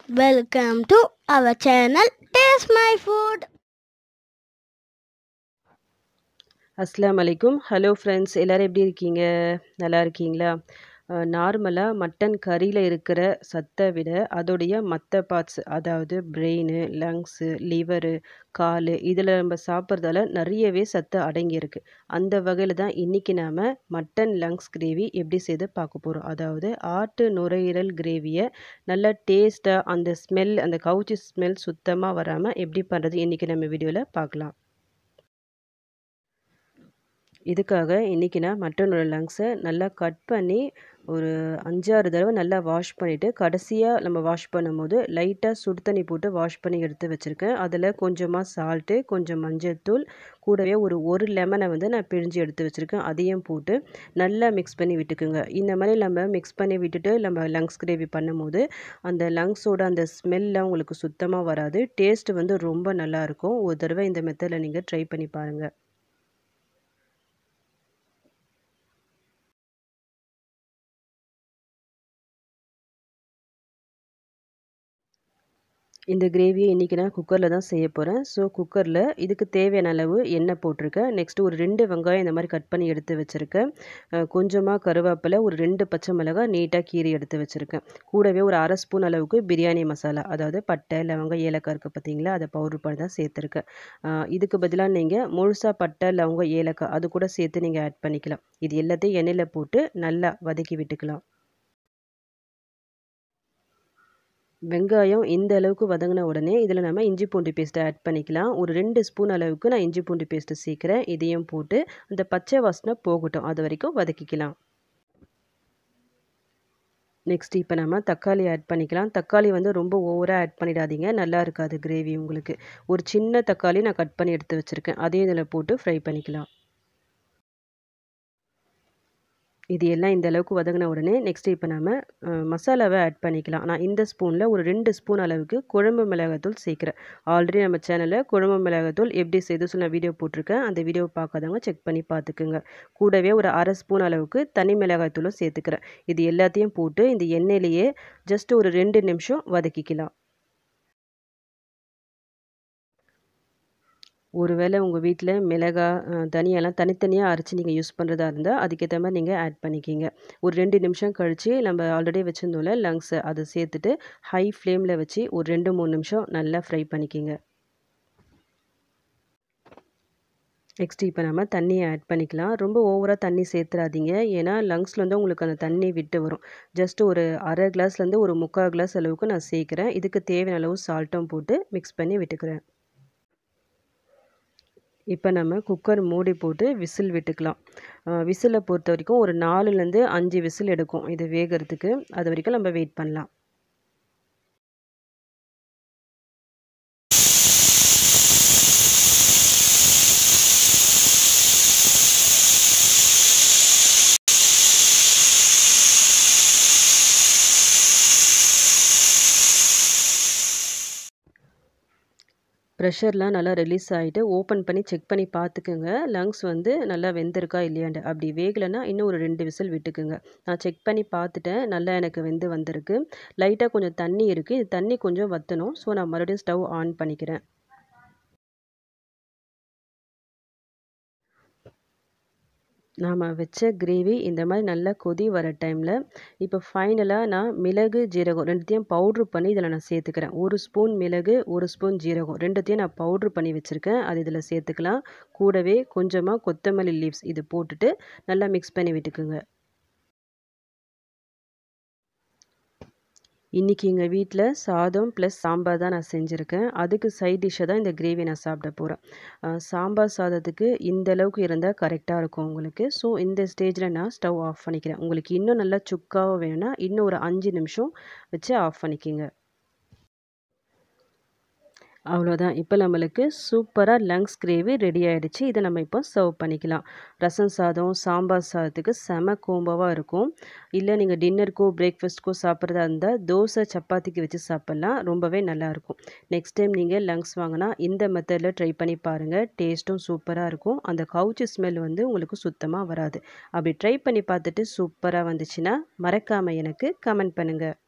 Welcome to our channel Taste My Food. அஸ்ஸலாமு அலைக்கும். Hello friends, எல்லோரும் எப்படி இருக்கீங்க? நல்லா இருக்கீங்களா? நார்மலாக மட்டன் கறியில் இருக்கிற சத்தை விட அதோடைய மற்ற பார்ட்ஸ், அதாவது பிரெயின், லங்ஸு, லிவரு, கால், இதில் நம்ம சாப்பிட்றதால நிறையவே சத்து அடங்கியிருக்கு. அந்த வகையில் தான் இன்றைக்கி நாம் மட்டன் லங்ஸ் கிரேவி எப்படி செய்து பார்க்க போகிறோம். அதாவது ஆட்டு நுரையீரல் கிரேவியை நல்லா டேஸ்ட்டாக, அந்த ஸ்மெல், அந்த கவுச்சி ஸ்மெல் சுத்தமாக வராமல் எப்படி பண்ணுறது இன்றைக்கி நம்ம வீடியோவில் பார்க்கலாம். இதுக்காக இன்றைக்கி நான் மட்டனோட லங்ஸை நல்லா கட் பண்ணி ஒரு 5-6 தடவை நல்லா வாஷ் பண்ணிவிட்டு, கடைசியாக நம்ம வாஷ் பண்ணும்போது லைட்டாக சுடு தண்ணி போட்டு வாஷ் பண்ணி எடுத்து வச்சுருக்கேன். அதில் கொஞ்சமாக சால்ட்டு, கொஞ்சம் மஞ்சள்தூள், கூடவே ஒரு லெமனை வந்து நான் பிழிஞ்சு எடுத்து வச்சுருக்கேன். அதையும் போட்டு நல்லா மிக்ஸ் பண்ணி விட்டுக்குங்க. இந்த மாதிரி நம்ம மிக்ஸ் பண்ணி விட்டுட்டு நம்ம லங்ஸ் கிரேவி பண்ணும்போது அந்த லங்ஸோட அந்த ஸ்மெல்லாம் உங்களுக்கு சுத்தமாக வராது. டேஸ்ட்டு வந்து ரொம்ப நல்லாயிருக்கும். ஒரு தடவை இந்த மெத்தடில் நீங்கள் ட்ரை பண்ணி பாருங்கள். இந்த கிரேவியை இன்றைக்கி நான் குக்கரில் தான் செய்ய போகிறேன். ஸோ குக்கரில் இதுக்கு தேவையான அளவு எண்ணெய் போட்டிருக்கேன். நெக்ஸ்ட்டு ஒரு 2 வெங்காயம் இந்த மாதிரி கட் பண்ணி எடுத்து வச்சுருக்கேன். கொஞ்சமாக கருவேப்பிலை, ஒரு 2 பச்சை மிளகாய் நீட்டாக கீறி எடுத்து வச்சுருக்கேன். கூடவே ஒரு 1/2 ஸ்பூன் அளவுக்கு பிரியாணி மசாலா, அதாவது பட்டை, லவங்கம், ஏலக்காய் இருக்குது பார்த்தீங்களா, அதை பவுடர் பண்ணி தான் சேர்த்துருக்கேன். இதுக்கு பதிலாக நீங்கள் முழுசாக பட்டை, லவங்கம், ஏலக்காய் அது கூட சேர்த்து நீங்கள் ஆட் பண்ணிக்கலாம். இது எல்லாத்தையும் எண்ணெயில் போட்டு நல்லா வதக்கி விட்டுக்கலாம். வெங்காயம் இந்த அளவுக்கு வதங்கின உடனே இதில் நம்ம இஞ்சி பூண்டு பேஸ்ட்டை ஆட் பண்ணிக்கலாம். ஒரு 2 ஸ்பூன் அளவுக்கு நான் இஞ்சி பூண்டு பேஸ்ட்டு சேர்க்குறேன். இதையும் போட்டு அந்த பச்சை வாசனை போகட்டும், அது வரைக்கும் வதக்கிக்கலாம். நெக்ஸ்ட் இப்போ நம்ம தக்காளி ஆட் பண்ணிக்கலாம். தக்காளி வந்து ரொம்ப ஓவராக ஆட் பண்ணிடாதீங்க, நல்லா இருக்காது கிரேவி உங்களுக்கு. ஒரு சின்ன தக்காளி நான் கட் பண்ணி எடுத்து வச்சுருக்கேன். அதையும் இதில் போட்டு ஃப்ரை பண்ணிக்கலாம். இது எல்லாம் இந்த அளவுக்கு வதங்கின உடனே நெக்ஸ்ட்டு இப்போ நம்ம மசாலாவை ஆட் பண்ணிக்கலாம். நான் இந்த ஸ்பூனில் ஒரு 2 ஸ்பூன் அளவுக்கு குழம்பு மிளகாய்த்தூள் சேர்க்குறேன். ஆல்ரெடி நம்ம சேனலில் குழம்பு மிளகாய்த்தூள் எப்படி செய்து சொல்லி நான் வீடியோ போட்டிருக்கேன். அந்த வீடியோ பார்க்காதவங்க செக் பண்ணி பார்த்துக்குங்க. கூடவே ஒரு 1/2 ஸ்பூன் அளவுக்கு தனி மிளகாய்த்தூளும் சேர்த்துக்கிறேன். இது எல்லாத்தையும் போட்டு இந்த எண்ணெயிலேயே ஜஸ்ட் ஒரு 2 நிமிஷம் வதக்கிக்கலாம். ஒருவேளை உங்கள் வீட்டில் மிளகாய், தனியாலாம் தனித்தனியாக அரைச்சி நீங்கள் யூஸ் பண்ணுறதா இருந்தால் அதுக்கேற்ற மாதிரி நீங்கள் ஆட் பண்ணிக்கிங்க. ஒரு 2 நிமிஷம் கழித்து நம்ம ஆல்ரெடி வச்சுருந்தோம்ல லங்ஸை, அதை சேர்த்துட்டு ஹை ஃப்ளேமில் வச்சு ஒரு 2-3 நிமிஷம் நல்லா ஃப்ரை பண்ணிக்கிங்க. நெக்ஸ்ட்டு இப்போ நம்ம தண்ணியை ஆட் பண்ணிக்கலாம். ரொம்ப ஓவராக தண்ணி சேர்த்துறாதீங்க, ஏன்னா லங்ஸ்லேருந்து உங்களுக்கு அந்த தண்ணி விட்டு வரும். ஜஸ்ட் ஒரு 1/2 கிளாஸ்லேருந்து ஒரு 3/4 கிளாஸ் அளவுக்கு நான் சேர்க்குறேன். இதுக்கு தேவையான அளவு சால்ட்டும் போட்டு மிக்ஸ் பண்ணி விட்டுக்கிறேன். இப்போ நம்ம குக்கர் மூடி போட்டு விசில் விட்டுக்கலாம். விசிலை பொறுத்த வரைக்கும் ஒரு 4லேருந்து 5 விசில் எடுக்கும் இது வேகிறதுக்கு. அது வரைக்கும் நம்ம வெயிட் பண்ணலாம். ப்ரெஷர்லாம் நல்லா ரிலீஸ் ஆகிட்டு ஓப்பன் பண்ணி செக் பண்ணி பார்த்துக்குங்க. லங்ஸ் வந்து நல்லா வெந்திருக்கா இல்லையாண்டு. அப்படி வேகலைன்னா இன்னும் ஒரு 2 விசில் விட்டுக்குங்க. நான் செக் பண்ணி பார்த்துட்டேன், நல்லா எனக்கு வெந்து வந்திருக்கு. லைட்டாக கொஞ்சம் தண்ணி இருக்குது, இது தண்ணி கொஞ்சம் வற்றணும். ஸோ நான் மறுபடியும் ஸ்டவ் ஆன் பண்ணிக்கிறேன். நாம் வச்ச கிரேவி இந்த மாதிரி நல்லா கொதி வர டைமில் இப்போ ஃபைனலாக நான் மிளகு, ஜீரகம் 2த்தையும் பவுட்ரு பண்ணி இதில் நான் சேர்த்துக்கிறேன். 1 ஸ்பூன் மிளகு, 1 ஸ்பூன் ஜீரகம் 2த்தையும் நான் பவுட்ரு பண்ணி வச்சுருக்கேன். அது இதில் சேர்த்துக்கலாம். கூடவே கொஞ்சமாக கொத்தமல்லி லீவ்ஸ் இது போட்டுட்டு நல்லா மிக்ஸ் பண்ணி விட்டுக்குங்க. இன்றைக்கி எங்கள் வீட்டில் சாதம் ப்ளஸ் சாம்பார் தான் நான் செஞ்சுருக்கேன். அதுக்கு சைட் டிஷ்ஷை தான் இந்த கிரேவி நான் சாப்பிட போகிறேன். சாம்பார் சாதத்துக்கு இந்த அளவுக்கு இருந்தால் கரெக்டாக இருக்கும் உங்களுக்கு. ஸோ இந்த ஸ்டேஜில் நான் ஸ்டவ் ஆஃப் பண்ணிக்கிறேன். உங்களுக்கு இன்னும் நல்லா சுக்காவாக வேணும்னா இன்னும் ஒரு 5 நிமிஷம் வச்சு ஆஃப் பண்ணிக்கிங்க. அவ்வளோதான். இப்போ நம்மளுக்கு சூப்பராக லங்ஸ் கிரேவி ரெடி ஆகிடுச்சு. இதை நம்ம இப்போ சர்வ் பண்ணிக்கலாம். ரசம் சாதம், சாம்பார் சாதத்துக்கு செம கோம்பாவாக இருக்கும். இல்லை நீங்கள் டின்னருக்கோ பிரேக்ஃபாஸ்ட்டுக்கோ சாப்பிட்றதா இருந்தால் தோசை, சப்பாத்திக்கு வச்சு சாப்பிட்லாம். ரொம்பவே நல்லாயிருக்கும். நெக்ஸ்ட் டைம் நீங்கள் லங்ஸ் வாங்கினா இந்த மெத்தடில் ட்ரை பண்ணி பாருங்கள். டேஸ்ட்டும் சூப்பராக இருக்கும். அந்த கவுச்சி ஸ்மெல் வந்து உங்களுக்கு சுத்தமாக வராது. அப்படி ட்ரை பண்ணி பார்த்துட்டு சூப்பராக வந்துச்சுன்னா மறக்காமல் எனக்கு கமெண்ட் பண்ணுங்கள்.